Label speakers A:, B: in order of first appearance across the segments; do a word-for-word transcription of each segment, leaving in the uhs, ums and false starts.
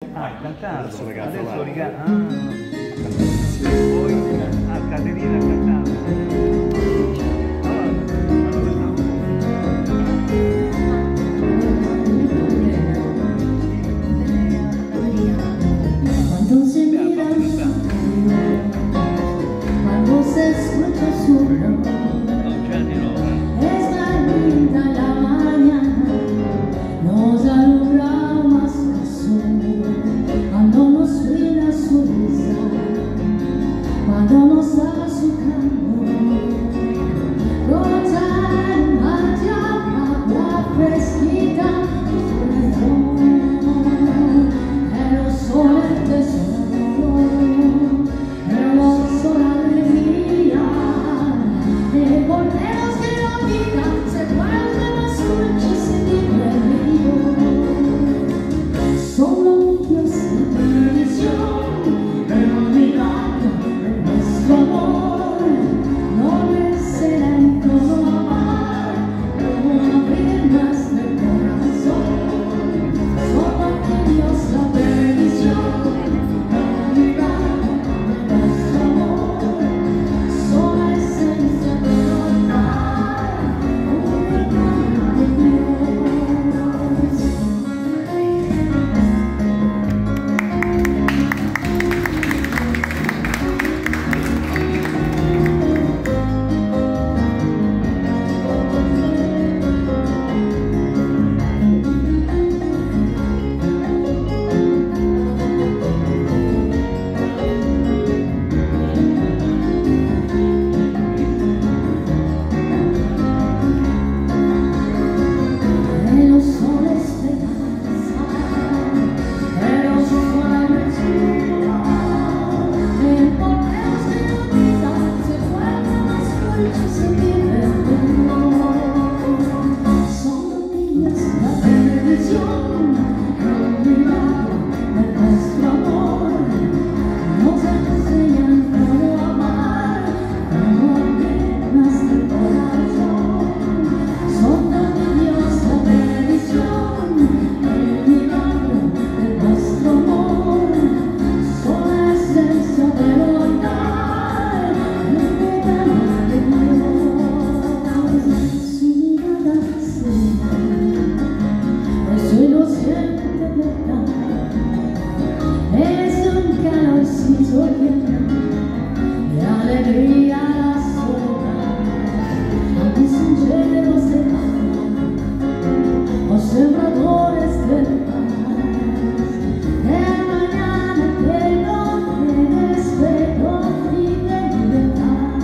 A: Ah, cantato.
B: Adesso la canta
A: Adesso
B: là.
A: riga... Ah. Poi... Ah, Caterina cantava.
C: Cuando se mira cuando se escucha su nombre, es la linda la mañana, nos alumbra más el sol. Cuando nos suena su risa, cuando nos da su calor, brota en magia, agua fresquita, el sol es tesoro, hermoso la alegría, de porteros que la vida se vuelven más dulces y divertidos. Solo Dios y bendición, el milagro de nuestro amor, no me será en todo amar, como abrir más del corazón. Solo Dios la bendición, el milagro de nuestro amor, sola esencia de verdad, un regalo de Dios. En los soles de danza, en los suaves lugares, en porteros de la vida se vuelven más dulces y divertidos. Son niñas la bendición, el milagro de nuestro amor, nos enseñan cómo amar, cómo abrir nuestro corazón. Son Dios la bendición, el milagro de nuestro amor, sola esencia de bondad, el regalo de Dios. Su mirada serena, el suelo siente verdad, es un calorcito lleno de alegría la soledad. Aunque son llenos de los sembradores de paz, de mañana, de noche, de respeto y de libertad.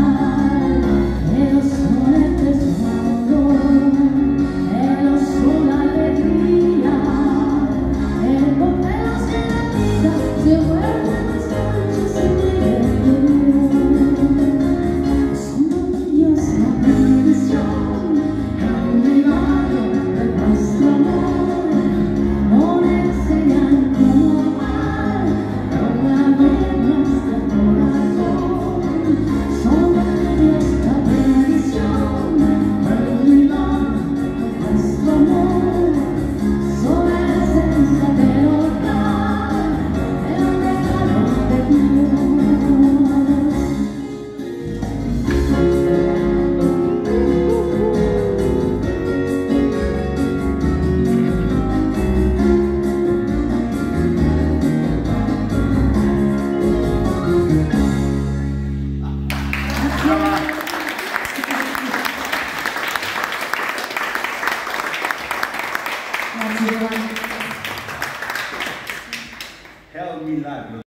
C: Ellos son el tesoro, ellos son la alegría, el porteros de la vida se vuelven más dulces y divertidos. Son Dios la bendición, el milagro de nuestro amor, nos enseñan cómo amar, cómo abrir nuestro corazón. Solo Dios la bendición, el milagro de nuestro amor, sola esencia de verdad, el regalo de Dios. Grazie.
A: È un milagro.